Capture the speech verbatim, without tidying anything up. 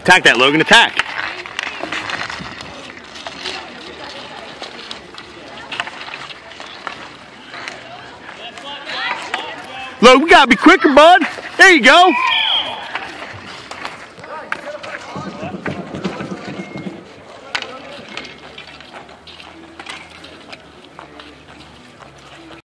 Attack that, Logan. Attack. Logan, we gotta be quicker, bud. There you go.